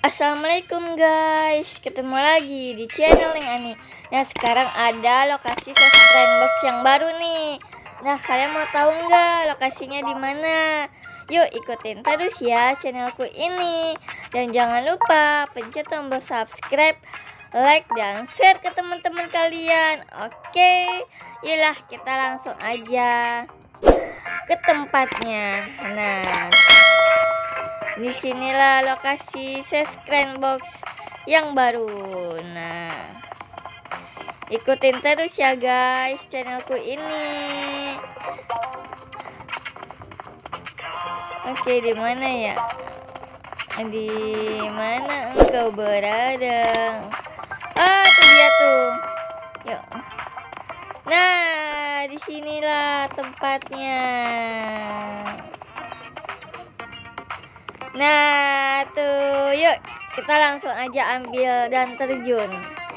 Assalamualaikum guys, ketemu lagi di channel yang Ani. Nah sekarang ada lokasi subscribe box yang baru nih. Nah kalian mau tahu nggak lokasinya di mana? Yuk ikutin terus ya channelku ini. Dan jangan lupa pencet tombol subscribe, like dan share ke teman-teman kalian. Oke, yaudah kita langsung aja ke tempatnya. Nah, disinilah lokasi subscribe box yang baru. Nah, ikutin terus ya guys channelku ini. Oke, di mana ya? Di mana engkau berada? Ah, itu dia tuh. Yuk. Nah, disinilah tempatnya. Nah, tuh, yuk kita langsung aja ambil dan terjun.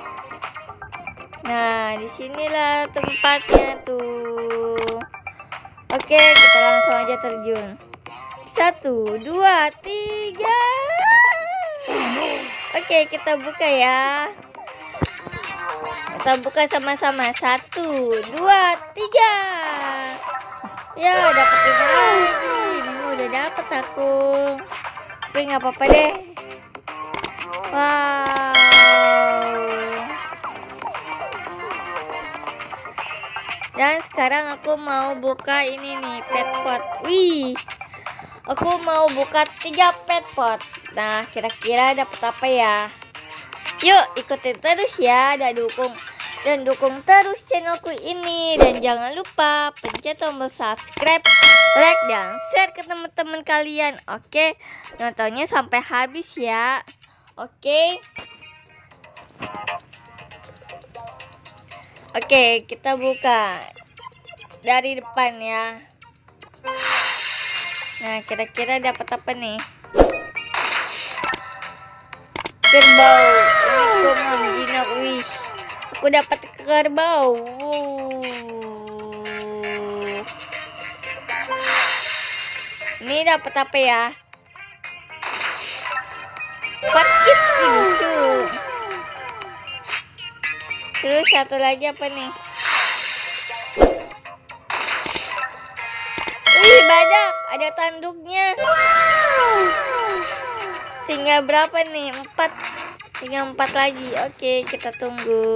Nah, disinilah tempatnya tuh. Oke, kita langsung aja terjun. 1, 2, 3. Oke, kita buka ya. Kita buka sama-sama. 1, 2, 3. Ya, dapetin lagi. Ini udah dapet aku. Tapi nggak apa-apa deh. Wow. Dan sekarang aku mau buka ini nih, pet pot. Wih, aku mau buka 3 pet pot. Nah, kira-kira dapat apa ya? Yuk ikutin terus ya, dan dukung terus channelku ini. Dan jangan lupa pencet tombol subscribe, like dan share ke teman-teman kalian. Oke, nontonnya sampai habis ya. Oke, kita buka dari depan ya. Nah, kira-kira dapat apa nih? Kerbau. Unicorn jinak. Wih, aku dapat kerbau. Ini dapat apa ya? Paket lucu. Terus satu lagi apa nih? Wih, badak, ada tanduknya. Tinggal berapa nih? 4. Tinggal 4 lagi. Oke, kita tunggu.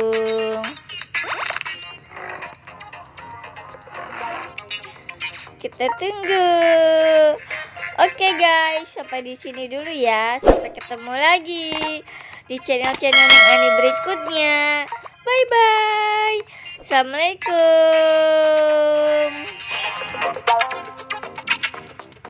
Kita tunggu. Oke guys, sampai di sini dulu ya. Sampai ketemu lagi di channel-channel yang Ani berikutnya. Bye bye. Assalamualaikum.